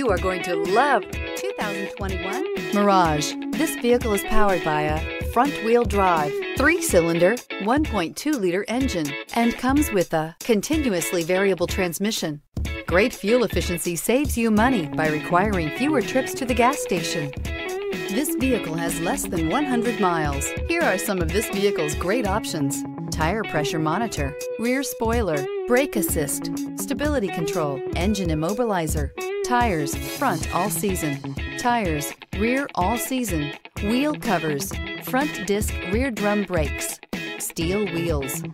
You are going to love 2021 Mirage. This vehicle is powered by a front-wheel drive, 3-cylinder, 1.2-liter engine, and comes with a continuously variable transmission. Great fuel efficiency saves you money by requiring fewer trips to the gas station. This vehicle has less than 100 miles. Here are some of this vehicle's great options: tire pressure monitor, rear spoiler, brake assist, stability control, engine immobilizer, tires, front all season, tires, rear all season, wheel covers, front disc rear drum brakes, steel wheels.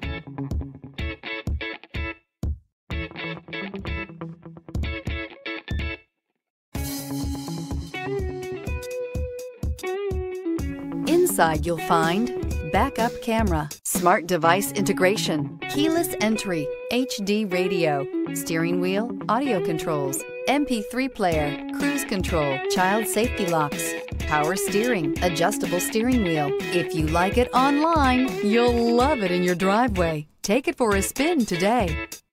Inside you'll find backup camera, smart device integration, keyless entry, HD radio, steering wheel audio controls, MP3 player, cruise control, child safety locks, power steering, adjustable steering wheel. If you like it online, you'll love it in your driveway. Take it for a spin today.